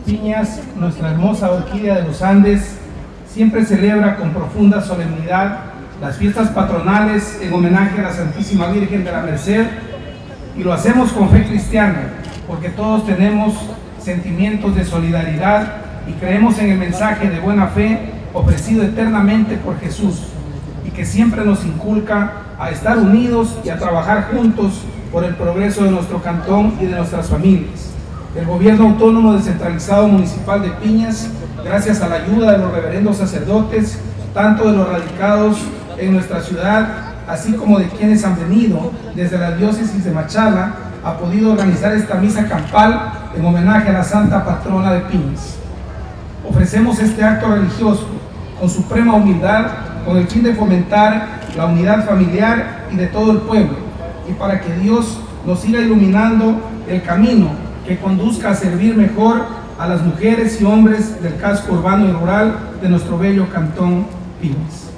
Piñas, nuestra hermosa orquídea de los Andes, siempre celebra con profunda solemnidad las fiestas patronales en homenaje a la Santísima Virgen de la Merced, y lo hacemos con fe cristiana, porque todos tenemos sentimientos de solidaridad y creemos en el mensaje de buena fe ofrecido eternamente por Jesús, y que siempre nos inculca a estar unidos y a trabajar juntos por el progreso de nuestro cantón y de nuestras familias. El Gobierno Autónomo Descentralizado Municipal de Piñas, gracias a la ayuda de los reverendos sacerdotes, tanto de los radicados en nuestra ciudad, así como de quienes han venido desde la diócesis de Machala, ha podido organizar esta misa campal en homenaje a la Santa Patrona de Piñas. Ofrecemos este acto religioso con suprema humildad, con el fin de fomentar la unidad familiar y de todo el pueblo, y para que Dios nos siga iluminando el camino que conduzca a servir mejor a las mujeres y hombres del casco urbano y rural de nuestro bello cantón Piñas.